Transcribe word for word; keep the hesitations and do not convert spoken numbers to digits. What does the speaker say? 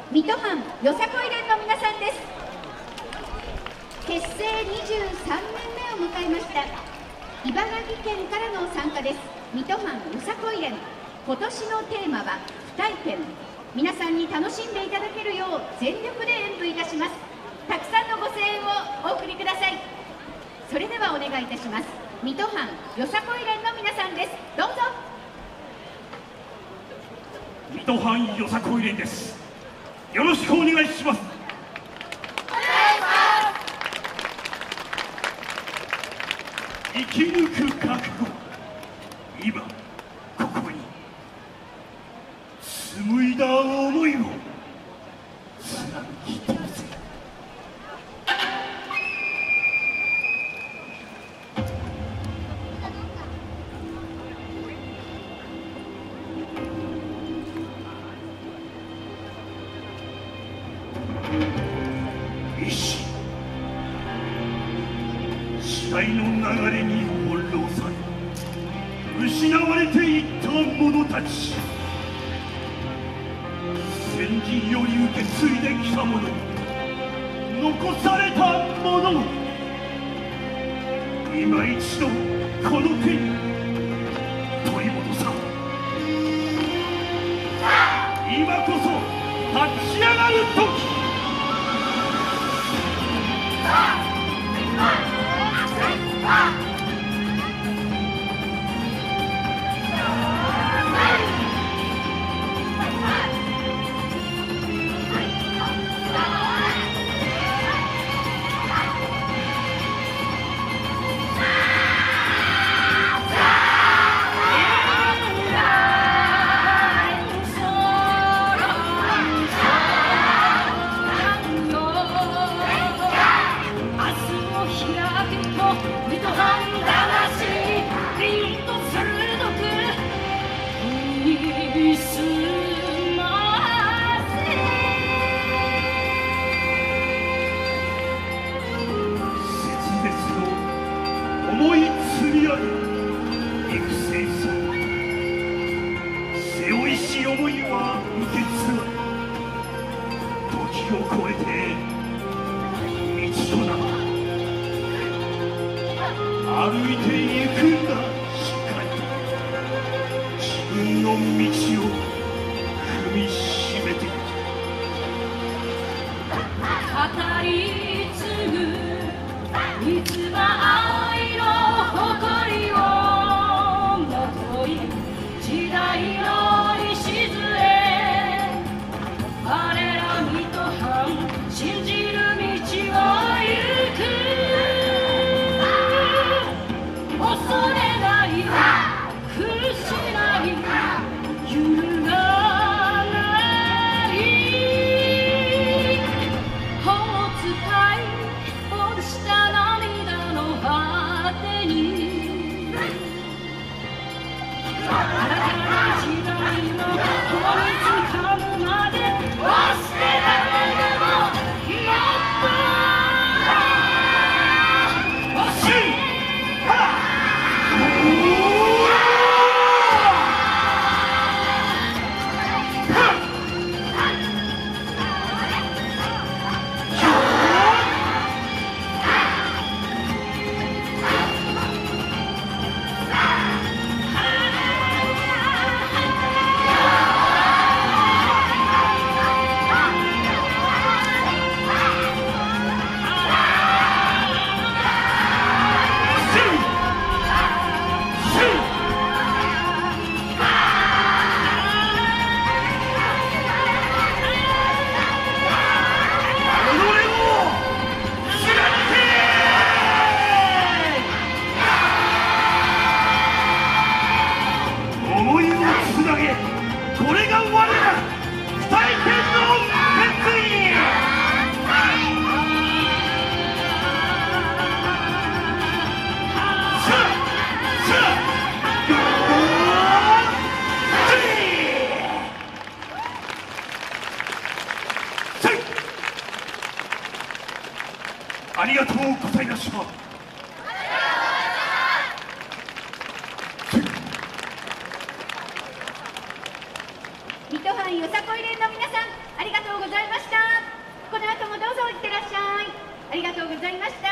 水戸藩よさこい連の皆さんです。結成にじゅうさんねんめを迎えました。茨城県からの参加です。水戸藩よさこい連、今年のテーマは不体験。皆さんに楽しんでいただけるよう全力で演舞いたします。たくさんのご声援をお送りください。それではお願いいたします。水戸藩よさこい連の皆さんです。どうぞ。 水戸藩よさこい連です。よろしくお願いします。生き抜く覚悟、今ここに紡いだ思いを貫き通せ。意志、時代の流れに翻弄され失われていった者たち、先人より受け継いできたもの、残されたものを今一度この手に取り戻さ。今こそ立ち上がる時。思い積み上げ育成され、背負いし思いは受け継がれ、時を超えて一度なら歩いてゆくんだ。しっかりと自分の道を踏みしめていく。 語り継ぐいつば愛の誇りをもとい時代の礎、我ら水戸藩信じる道を行く。恐れない屈しない揺るがないほうつたい落ちた涙の果てに新たな時代の声つかむまで押して誰でもやった押しこれが我ら不体験の決意。ありがとうございました。 水戸藩よさこい連の皆さん、ありがとうございました。 ございました。